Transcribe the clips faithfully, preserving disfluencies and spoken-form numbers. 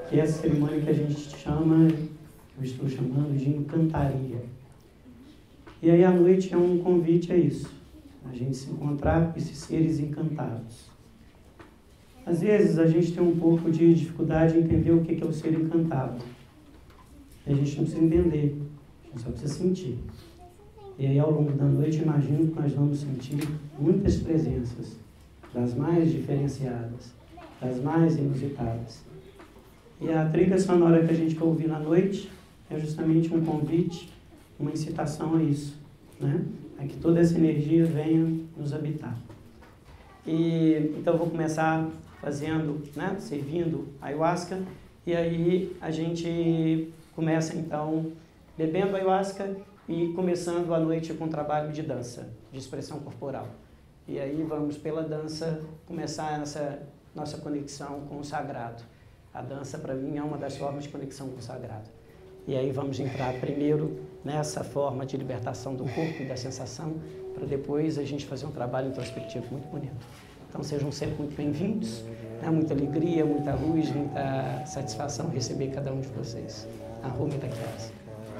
que é essa cerimônia que a gente chama, que eu estou chamando de encantaria. E aí a noite é um convite a isso, a gente se encontrar com esses seres encantados. Às vezes a gente tem um pouco de dificuldade em entender o que é o ser encantado. E a gente não precisa entender, a gente só precisa sentir. E aí ao longo da noite, imagino que nós vamos sentir muitas presenças, das mais diferenciadas, das mais inusitadas. E a trilha sonora que a gente vai ouvir na noite é justamente um convite, uma incitação a isso, né? A que toda essa energia venha nos habitar. E, então eu vou começar fazendo, né, servindo ayahuasca, e aí a gente começa então bebendo ayahuasca e começando a noite com um trabalho de dança, de expressão corporal. E aí vamos pela dança começar essa nossa conexão com o sagrado. A dança para mim é uma das formas de conexão com o sagrado. E aí vamos entrar primeiro nessa forma de libertação do corpo e da sensação, para depois a gente fazer um trabalho introspectivo muito bonito. Então sejam sempre muito bem-vindos, né? Muita alegria, muita luz, muita satisfação receber cada um de vocês. A Rumi da Casa.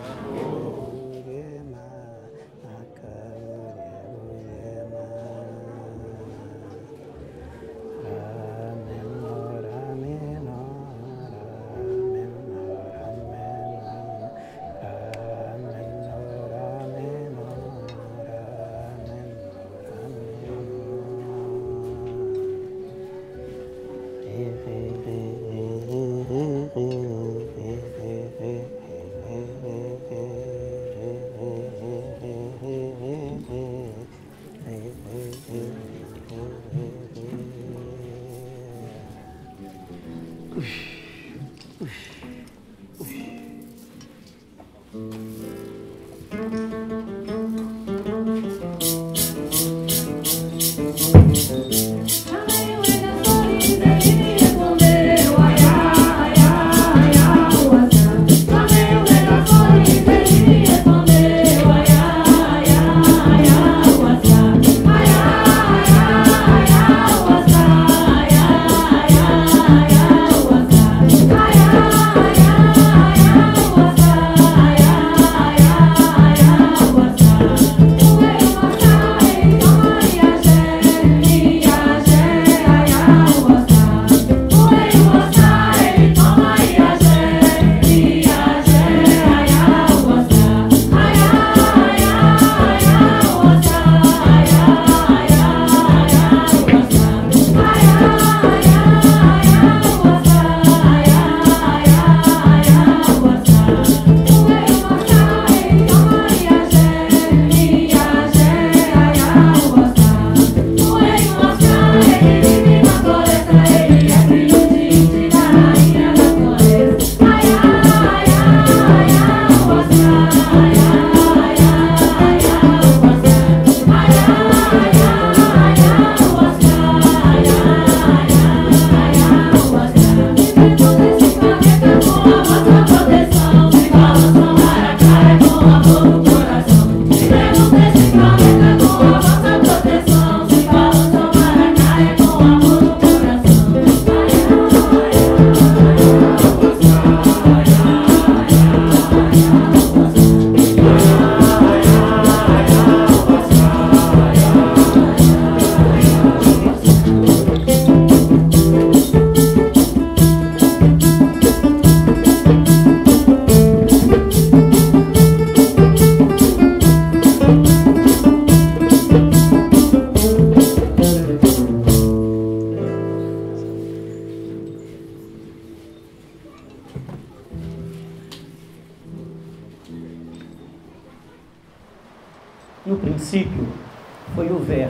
No princípio, foi o Verbo.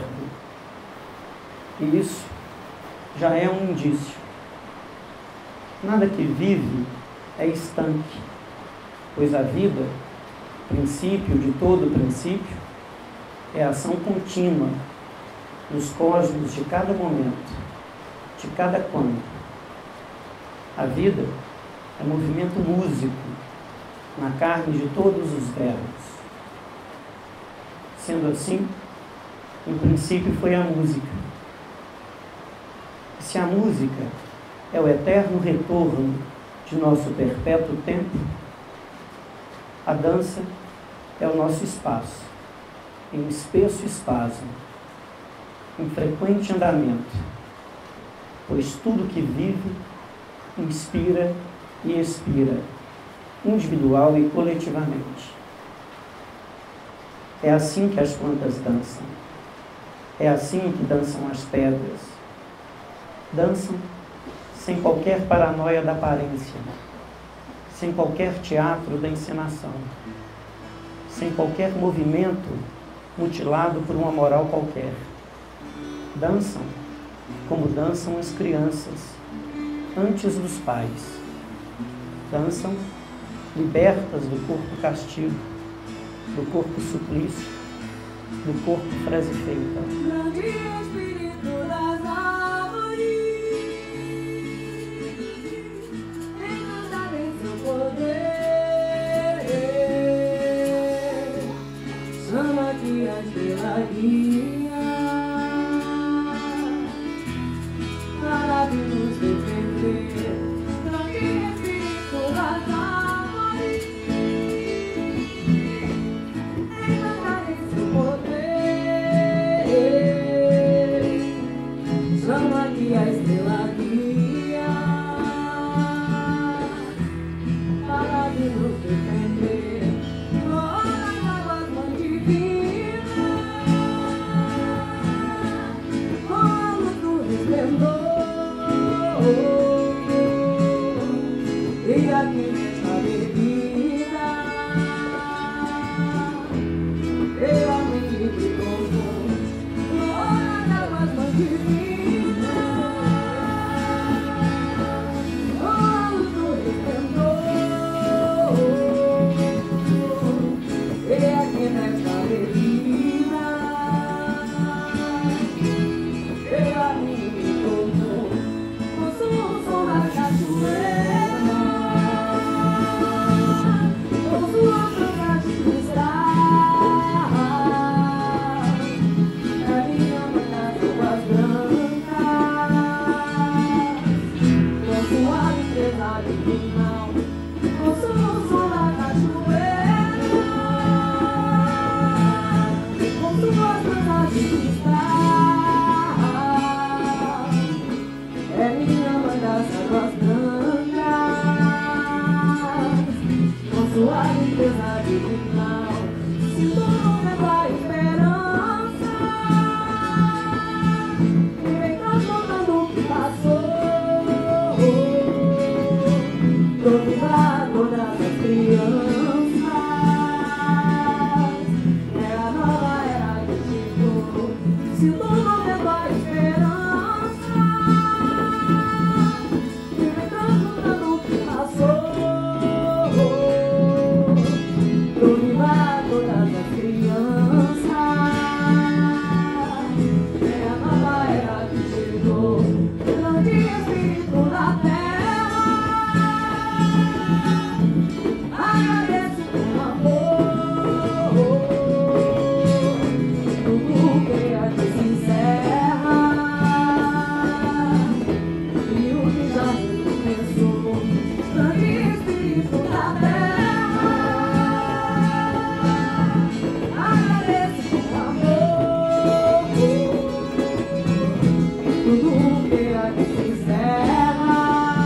E isso já é um indício. Nada que vive é estanque, pois a vida, princípio de todo princípio, é ação contínua nos cosmos de cada momento, de cada quando. A vida é movimento músico na carne de todos os verbos. Sendo assim, no princípio foi a música. E se a música é o eterno retorno de nosso perpétuo tempo, a dança é o nosso espaço, em espesso espasmo, em frequente andamento, pois tudo que vive, inspira e expira, individual e coletivamente. É assim que as plantas dançam. É assim que dançam as pedras. Dançam sem qualquer paranoia da aparência, sem qualquer teatro da encenação, sem qualquer movimento mutilado por uma moral qualquer. Dançam como dançam as crianças, antes dos pais. Dançam libertas do corpo castigo, do corpo suplício, do corpo frase feita. Grande Espírito das árvores, encanta em seu poder, chama que a estrela guia, para de nos defender. Grande Espírito das árvores, encanta em seu poder, chama que a estrela guia, para de nos defender. Ora as águas mãe divina, com a luz do resplendor, e aqui nesta bebida eu a mim livre como glória as águas mãe divina, com a luz do resplendor, e aqui nesta bebida eu a mim livre como o som da cachoeira, com sua branca de cristal, é minha mãe das águas brancas, com sua limpeza divinal, com o som da cachoeira, com sua branca de cristal, é minha mãe das águas brancas, com sua limpeza divinal. Sinto no vento a esperança, que vem transformando o que passou, pro vibrar todas as crianças. É a nova era que chegou. Sinto no vento a esperança, que vem transformando o que passou, pro vibrar todas as crianças. É a nova era que chegou. Grande Espírito da terra, agradeço com amor tudo que aqui se encerra e o que já recomeçou. Grande Espírito da terra, agradeço com amor tudo que aqui se encerra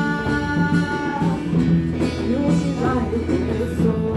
e o que já recomeçou.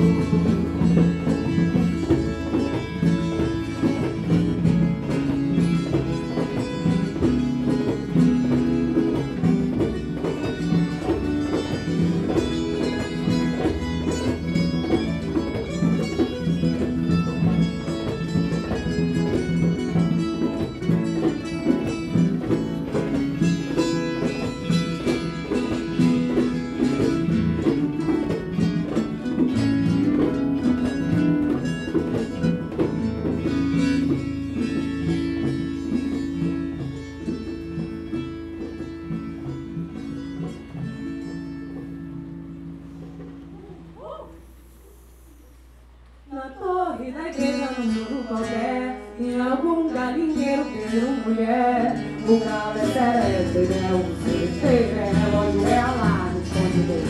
Na torre da igreja, num muro qualquer, em algum galinheiro tem uma mulher. O cabeceira é o cereal, o cerejeiro é relógio, é alarme, esconde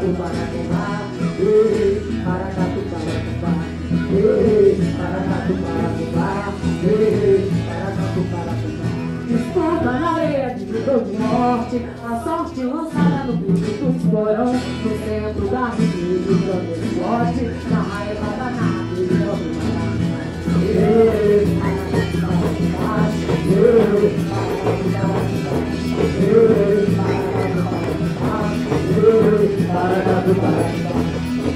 Paracatu, paracubá, ei, paracatu, paracubá, ei, paracatu, paracubá, ei, paracatu, paracubá. Desculpa na areia de vida ou de morte, a sorte lançada no pico do esporão, no centro da riqueza do grande forte, na raiva da nave e do mar. Ei, paracatu, paracubá, ei, paracatu, paracubá, ei, paracatu, paracubá, ei, paracatu, paracubá.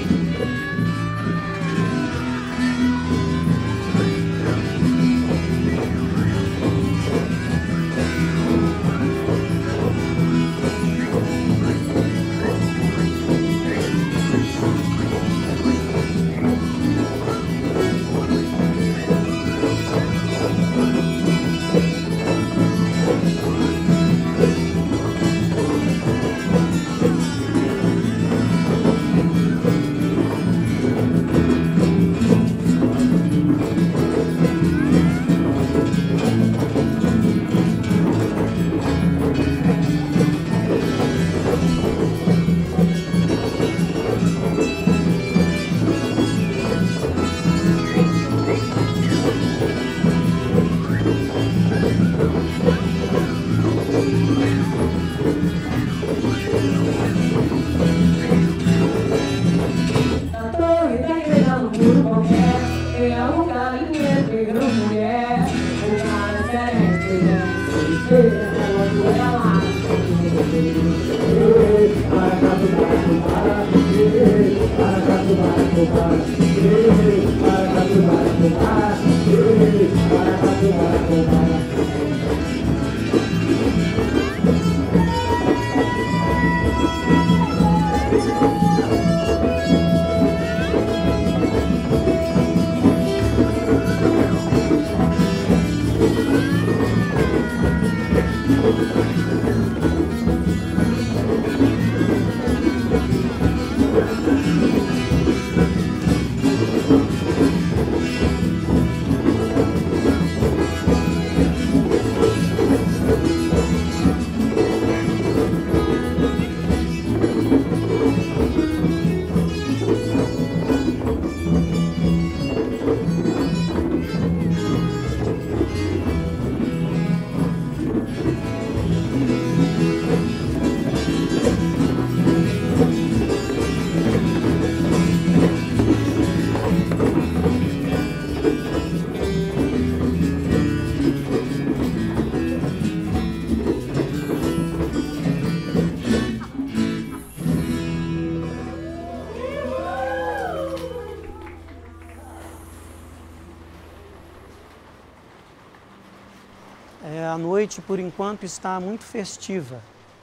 A noite, por enquanto, está muito festiva,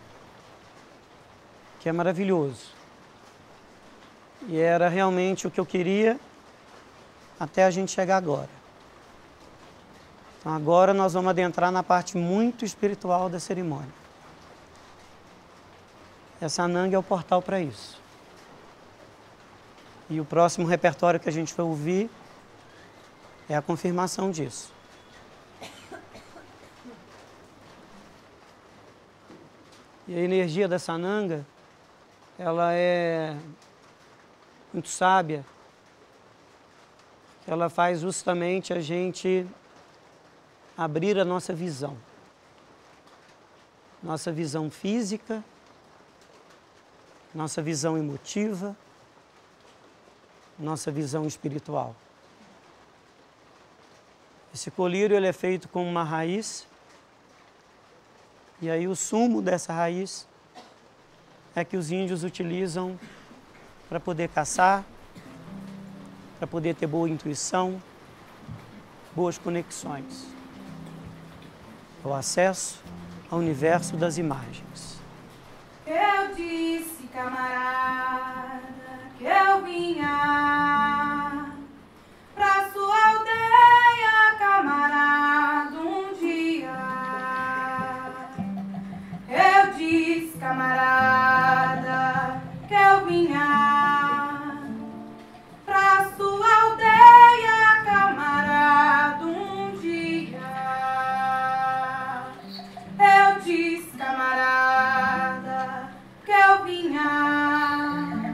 que é maravilhoso. E era realmente o que eu queria até a gente chegar agora. Então agora nós vamos adentrar na parte muito espiritual da cerimônia. Essa ananga é o portal para isso. E o próximo repertório que a gente vai ouvir é a confirmação disso. E a energia da sananga, ela é muito sábia. Ela faz justamente a gente abrir a nossa visão. Nossa visão física, nossa visão emotiva, nossa visão espiritual. Esse colírio ele é feito com uma raiz. E aí o sumo dessa raiz é que os índios utilizam para poder caçar, para poder ter boa intuição, boas conexões. O acesso ao universo das imagens. Eu disse, camarada, que eu vinha pra sua aldeia, camarada, um dia. Eu disse, camarada, que eu vinha pra sua aldeia, camarada, um dia. Eu disse, camarada, que eu vinha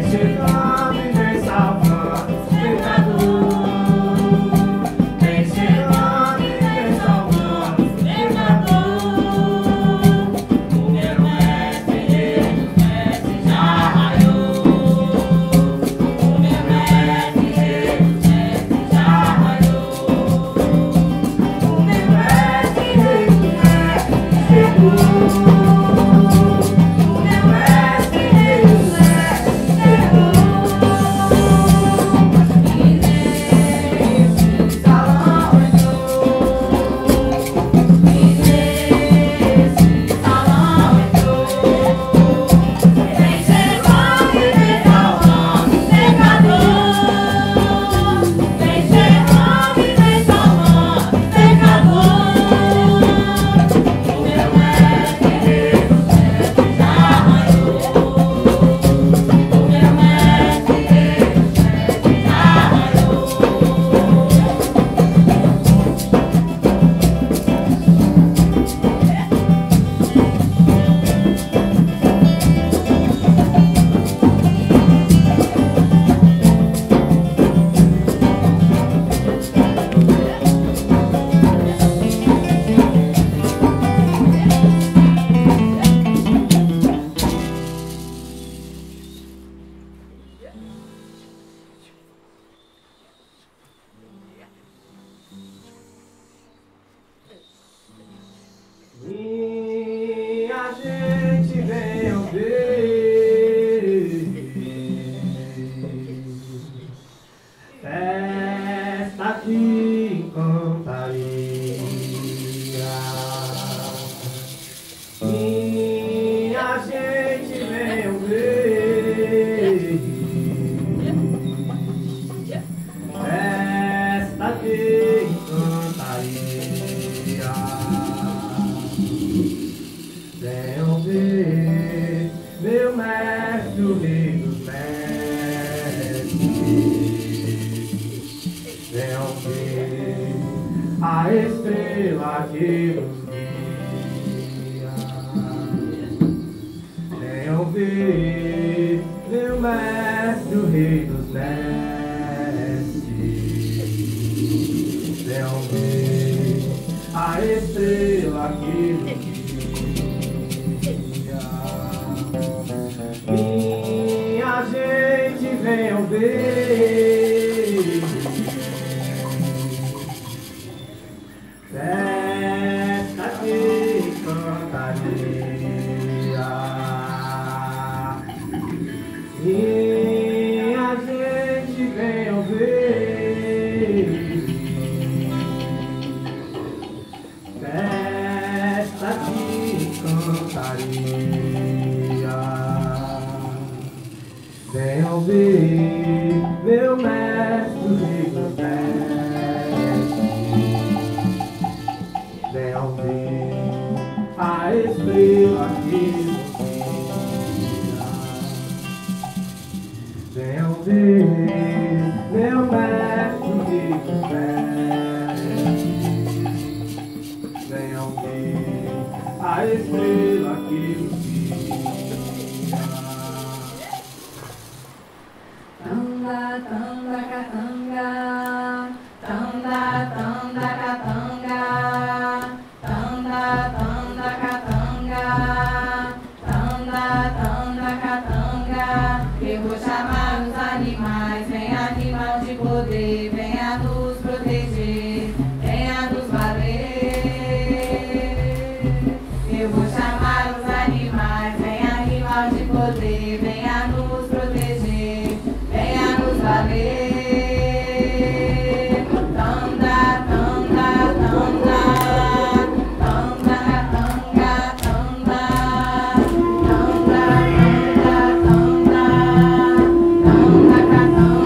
Tanga,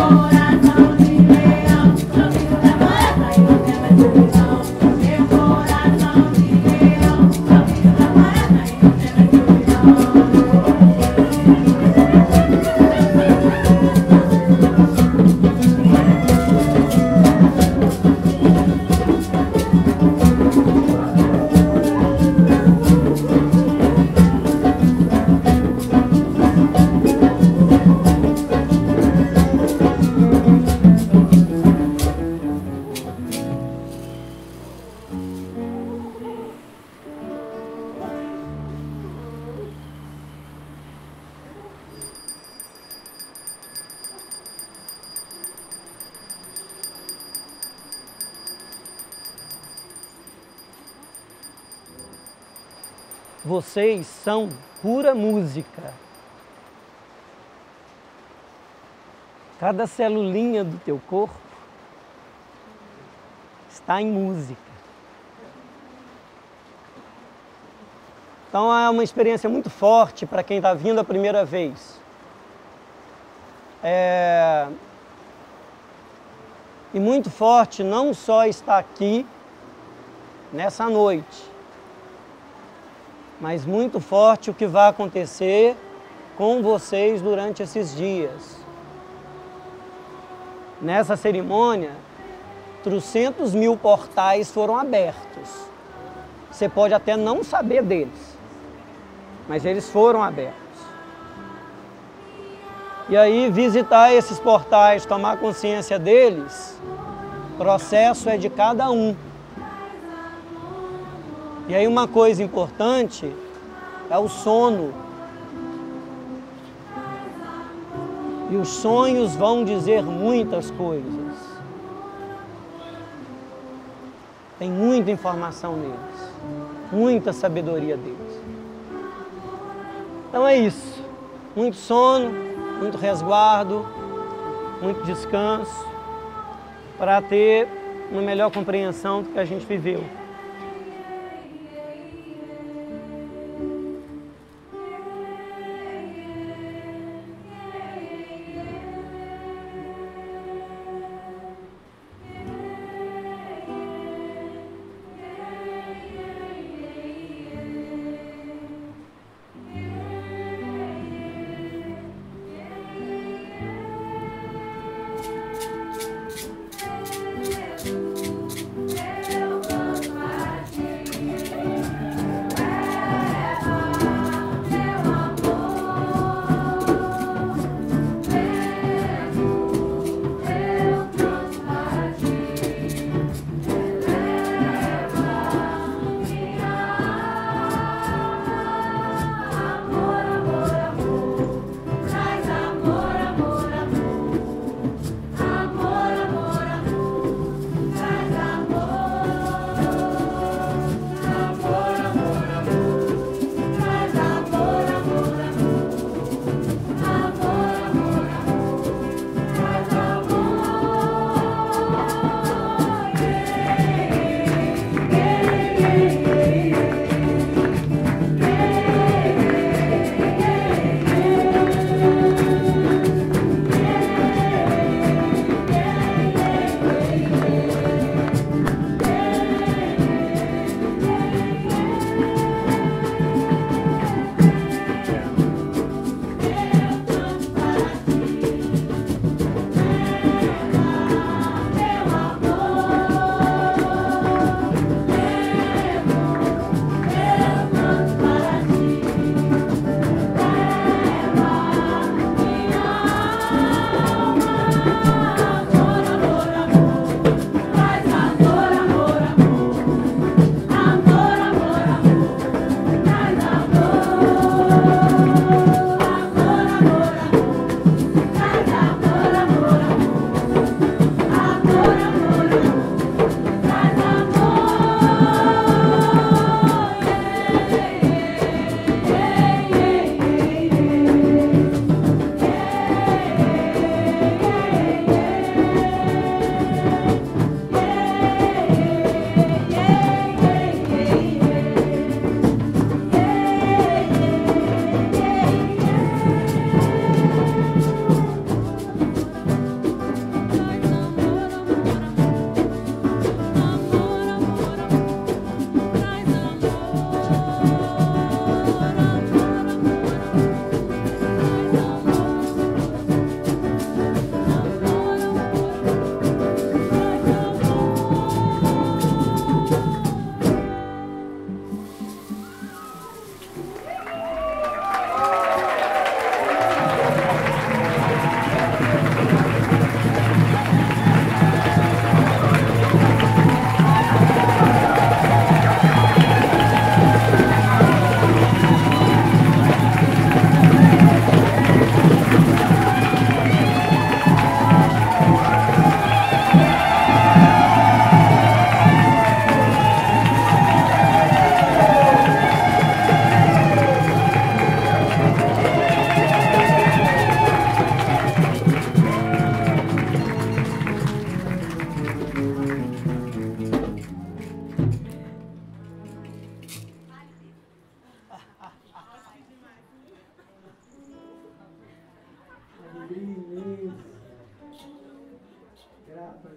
Vocês são pura música. Cada celulinha do teu corpo está em música. Então é uma experiência muito forte para quem está vindo a primeira vez. É... E muito forte não só estar aqui nessa noite, mas muito forte o que vai acontecer com vocês durante esses dias. Nessa cerimônia, trocentos mil portais foram abertos. Você pode até não saber deles, mas eles foram abertos. E aí, visitar esses portais, tomar consciência deles, o processo é de cada um. E aí uma coisa importante é o sono. E os sonhos vão dizer muitas coisas. Tem muita informação neles, muita sabedoria deles. Então é isso. Muito sono, muito resguardo, muito descanso, para ter uma melhor compreensão do que a gente viveu. Eu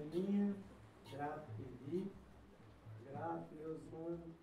Paulinha. Grato, Eli. Grato, meus manos.